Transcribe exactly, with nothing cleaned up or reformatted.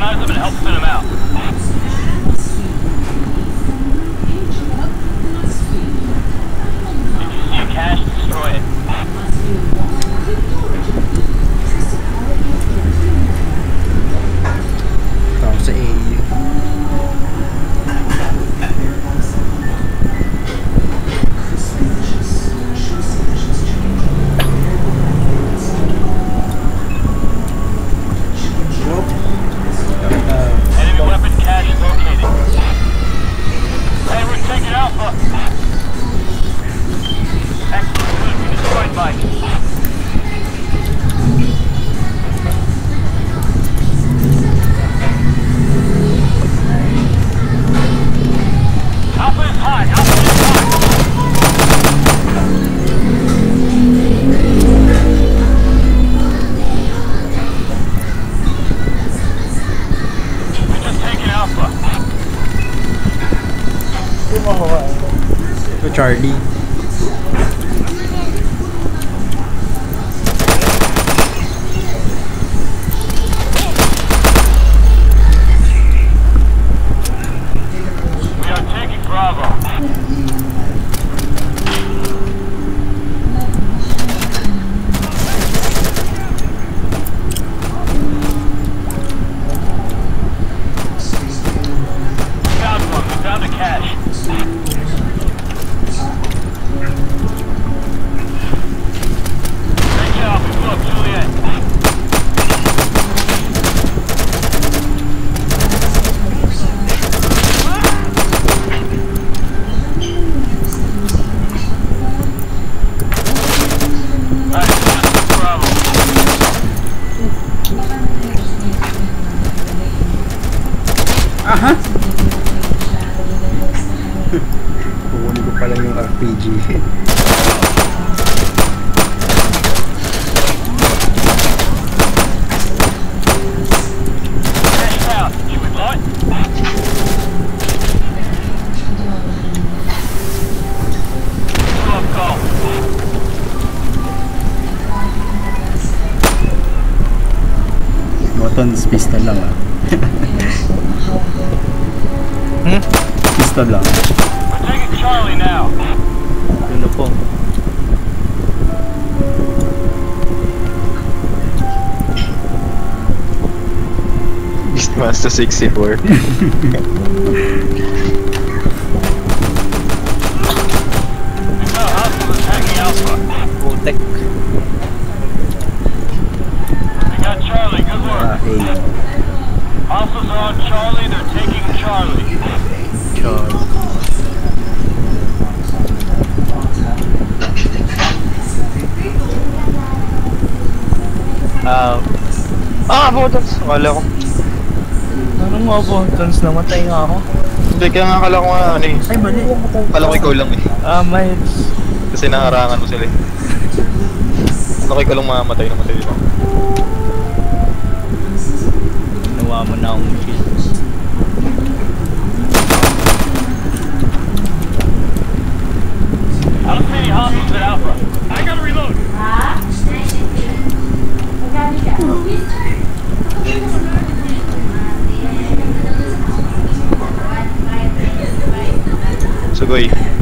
neutralize them and help thin them out. If you see a cache, destroy it. Tao sa A U. Enemy weapon cache located. Hey, we're taking Alpha. Excellent, good. We destroyed Mike. Alpha is high. Alpha is high. We just taken Alpha. Ito Charlie. We are taking Bravo. Found one. We found a cache. Great job. We blew up Juliet. Alright, that's Bravo. Aha! Kukunin ko pala yung R P G. Cache out. You would like? Blow up call. Buttons, pistol lang ah. Hmm? Pistol lang. We're taking Charlie now. Yun na po. Beastmaster sixty-four. We got hostiles attacking Alpha. Putek. We got Charlie. Good work. Ah, A. Hostiles are on Charlie. They're taking Charlie. Charlie. Ah, ah, buttons. Wala ko. Ano mga buttons? Namatay nga ako. Hindi, kaya nga akala ko nga ano eh. Ay, mali. Akala ko ikaw lang eh. Ah, Miles. Kasi nangarangan mo sila eh. Akala ko ikaw lang mamamatay na matay dito. Nawa mo na akong kill. I don't see any hostiles at Alpha. I gotta reload. Sugoy.